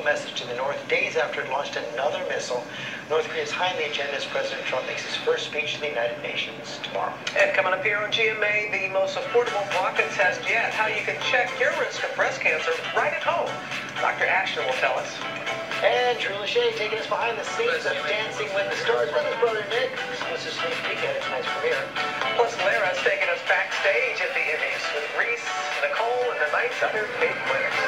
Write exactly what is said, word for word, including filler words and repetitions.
message to the North days after it launched another missile. North Korea is high on the agenda as President Trump makes his first speech to the United Nations tomorrow. And coming up here on G M A, the most affordable B R C A test yet. How you can check your risk of breast cancer right at home. Doctor Ashton will tell us. And Drew Lachey taking us behind the scenes of Dancing with the Stars with his brother Nick. Exclusive sneak peek at tonight's premiere. Plus, Lara's taking us backstage at the Emmys with Reese, Nicole, and tonight's other big winners.